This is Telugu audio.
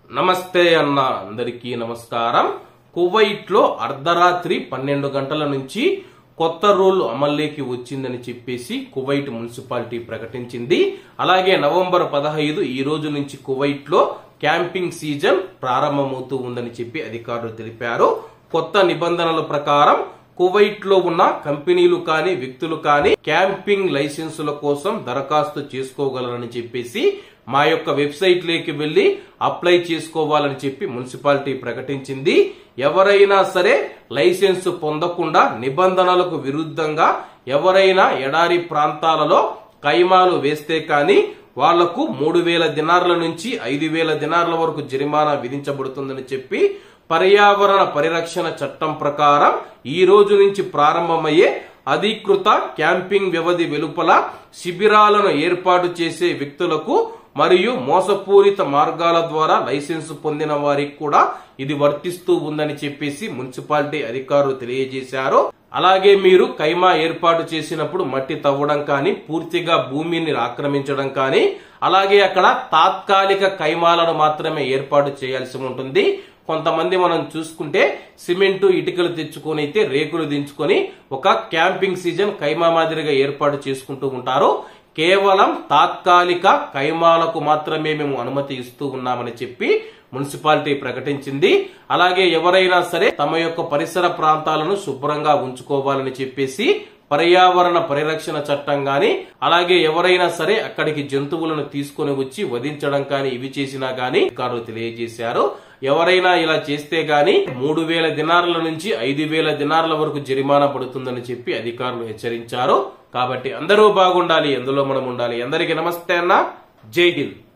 నమస్తే అన్న అందరికీ నమస్కారం. కువైట్ లో అర్ధరాత్రి 12 గంటల నుంచి కొత్త రూల్ అమల్లోకి వచ్చిందని చెప్పేసి కువైట్ మున్సిపాలిటీ ప్రకటించింది. అలాగే నవంబర్ 15 ఈ రోజు నుంచి కువైట్ లో క్యాంపింగ్ సీజన్ ప్రారంభమవుతూ ఉందని చెప్పి అధికారులు తెలిపారు. కొత్త నిబంధనల ప్రకారం కువైట్ లో ఉన్న కంపెనీలు కానీ వ్యక్తులు కానీ క్యాంపింగ్ లైసెన్సుల కోసం దరఖాస్తు చేసుకోగలరని చెప్పేసి మా యొక్క వెబ్సైట్ లోకి వెళ్లి అప్లై చేసుకోవాలని చెప్పి మున్సిపాలిటీ ప్రకటించింది. ఎవరైనా సరే లైసెన్స్ పొందకుండా నిబంధనలకు విరుద్ధంగా ఎవరైనా ఎడారి ప్రాంతాలలో కైమాలు వేస్తే కానీ వాళ్లకు 3000 దినార్ల నుంచి 5000 దినార్ల వరకు జరిమానా విధించబడుతుందని చెప్పి పర్యావరణ పరిరక్షణ చట్టం ప్రకారం ఈ రోజు నుంచి ప్రారంభమయ్యే అధికృత క్యాంపింగ్ వ్యవధి వెలుపల శిబిరాలను ఏర్పాటు చేసే వ్యక్తులకు మరియు మోసపూరిత మార్గాల ద్వారా లైసెన్స్ పొందిన వారికి కూడా ఇది వర్తిస్తూ ఉందని చెప్పేసి మున్సిపాలిటీ అధికారులు తెలియజేశారు. అలాగే మీరు కైమా ఏర్పాటు చేసినప్పుడు మట్టి తవ్వడం కానీ పూర్తిగా భూమిని ఆక్రమించడం కానీ అలాగే అక్కడ తాత్కాలిక కైమాలను మాత్రమే ఏర్పాటు చేయాల్సి ఉంటుంది. కొంతమంది మనం చూసుకుంటే సిమెంటు ఇటుకలు తెచ్చుకొని అయితే రేకులు దించుకొని ఒక క్యాంపింగ్ సీజన్ కైమా మాదిరిగా ఏర్పాటు చేసుకుంటూ ఉంటారు. కేవలం తాత్కాలిక కైమాలకు మాత్రమే మేము అనుమతి ఇస్తూ ఉన్నామని చెప్పి మున్సిపాలిటీ ప్రకటించింది. అలాగే ఎవరైనా సరే తమ యొక్క పరిసర ప్రాంతాలను శుభ్రంగా ఉంచుకోవాలని చెప్పేసి పర్యావరణ పరిరక్షణ చట్టం గాని అలాగే ఎవరైనా సరే అక్కడికి జంతువులను తీసుకొని వచ్చి వధించడం కానీ ఇవి చేసినా గానీ అధికారులు తెలియజేశారు. ఎవరైనా ఇలా చేస్తే గాని 3000 దినార్ల నుంచి 5000 దినార్ల వరకు జరిమానా పడుతుందని చెప్పి అధికారులు హెచ్చరించారు. కాబట్టి అందరూ బాగుండాలి, ఎందులో మనం ఉండాలి. అందరికీ నమస్తే అన్న, జై హింద్.